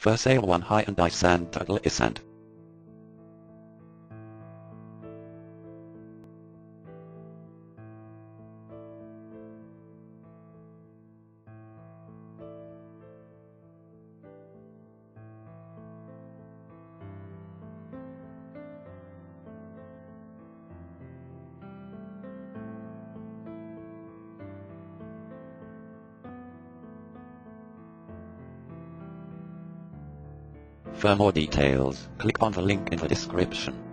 For sale 1 Hyundai Santa Fe Ascent. For more details, click on the link in the description.